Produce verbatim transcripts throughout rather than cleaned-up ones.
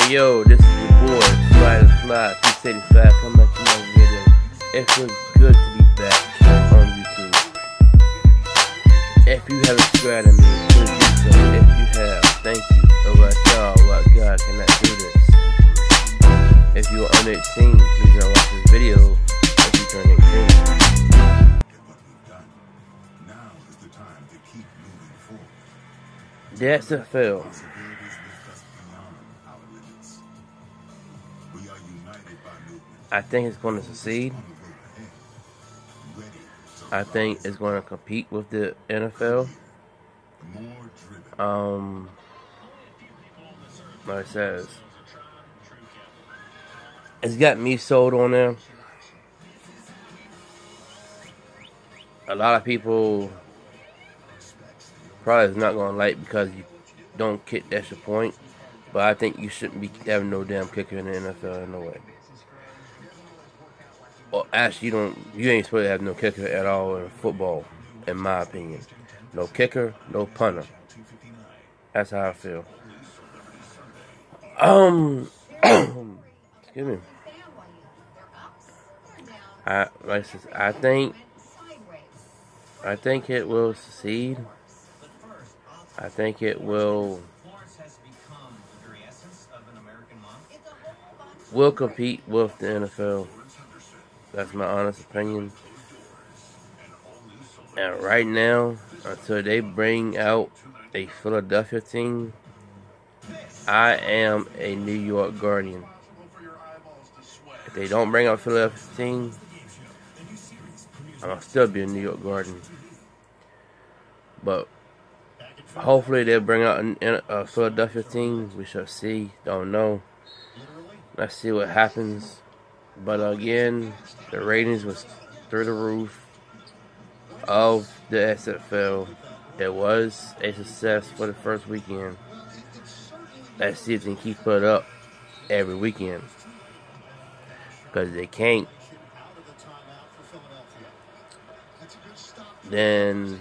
Hey yo, this is your boy, Fly to Fly, P eighty-five, coming back to another video. It feels good to be back on YouTube. If you haven't subscribed to me, please do so. If you have, thank you. Oh my God, what God cannot do this. If you are under eighteen, please don't watch this video if you turn eighteen. Now is the time to keep moving forward. The X F L. I think it's going to succeed. I think it's going to compete with the N F L. Um, like it says, it's got me sold on there. A lot of people probably is not going to like because you don't kick the extra point. But I think you shouldn't be having no damn kicker in the N F L in no way. Well, actually, you don't. You ain't supposed to have no kicker at all in football, in my opinion. No kicker, no punter. That's how I feel. Um, excuse me. I like I said, I think. I think it will succeed. I think it will. Will compete with the N F L. That's my honest opinion. And right now, until they bring out a Philadelphia team, I am a New York Guardian. If they don't bring out a Philadelphia team, I'll still be a New York Guardian. But hopefully they'll bring out a, a Philadelphia team. We shall see. Don't know. Let's see what happens. But again, the ratings was through the roof of the X F L. It was a success for the first weekend. Let's see if they can keep it up every weekend. Because they can't, then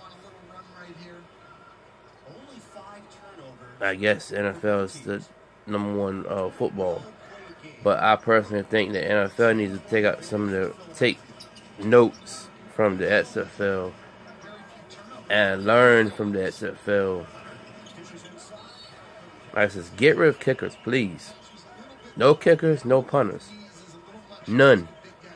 I guess the N F L is the number one uh, football. But I personally think the N F L needs to take out some of the take notes from the X F L and learn from the X F L. Like I said, get rid of kickers, please. No kickers, no punters, none.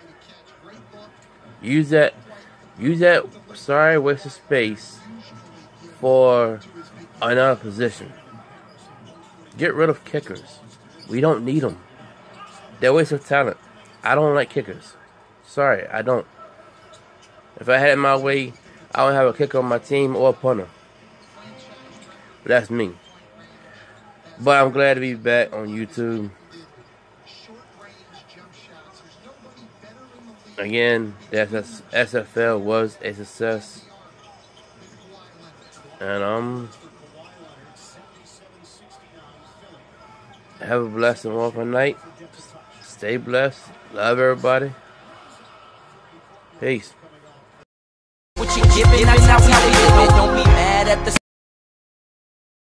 Use that, use that. Sorry, waste of space for another position. Get rid of kickers. We don't need them. They're a waste of talent. I don't like kickers. Sorry, I don't. If I had it my way, I would have a kicker on my team or a punter. But that's me. But I'm glad to be back on YouTube. Again, the X F L was a success. And um, have a blessed and wonderful night. Stay blessed. Love everybody. Peace. What you giving? That's how we live it. Don't be mad at the